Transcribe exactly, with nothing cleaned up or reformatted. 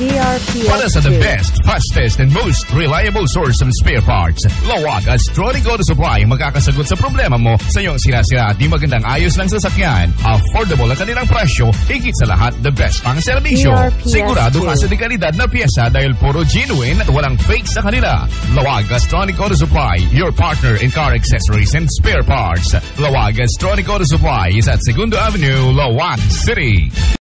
D R P S Para sa the best, fastest, and most reliable source of spare parts, Laoag Astronic Auto Supply magkakasagot sa problema mo sa iyong sira-sira at di magandang ayos ng sasakyan. Affordable ang kanilang presyo, higit sa lahat, the best pang serbisyo. Sigurado ka sa dekalidad na pyesa dahil puro genuine at walang fake sa kanila. Laoag Astronic Auto Supply, your partner in car accessories and spare parts. Laoag Astronic Auto Supply is at Segundo Avenue, Laoag City.